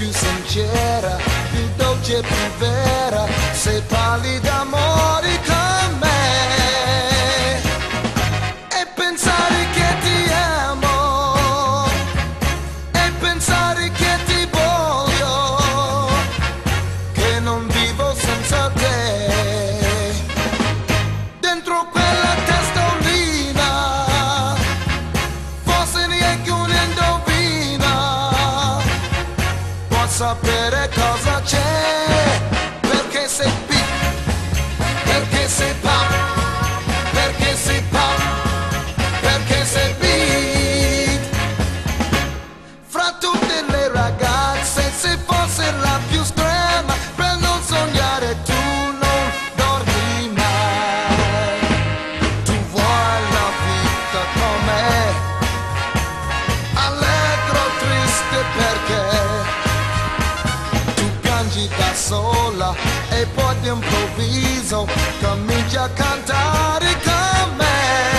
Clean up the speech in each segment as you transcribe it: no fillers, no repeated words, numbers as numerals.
più sincera, più dolce, più vera, se parli d'amore con me. E pensare che ti amo, e pensare che ti voglio, che non vivo senza te. Dentro quella testolina, forse neanche un indovina può sapere cosa c'è, perché sei big, perché sei pop, perché sei pop, perché sei big. Fra tutte le ragazze, se fosse la più strema, per non sognare tu non dormi mai. Tu vuoi la vita con me, allegro o triste perché tu piangi da sola e poi d'improvviso cominci a cantare con me.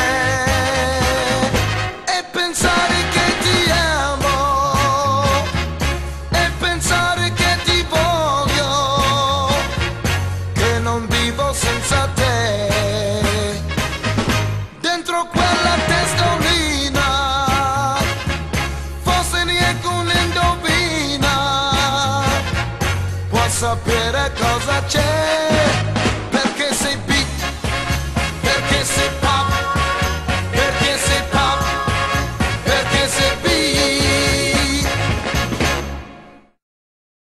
E pensare che ti amo, e pensare che ti voglio, che non vivo senza te. Dentro quella testolina, forse neanche un indovina può sapere cosa c'è.